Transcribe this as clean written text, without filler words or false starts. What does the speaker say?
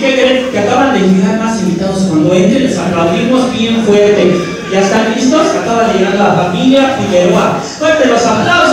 qué creen? Que acaban de llegar más invitados. Cuando entren les aplaudimos bien fuerte. ¿Ya están listos? Acaba de llegar la familia Figueroa. Fuerte los aplausos.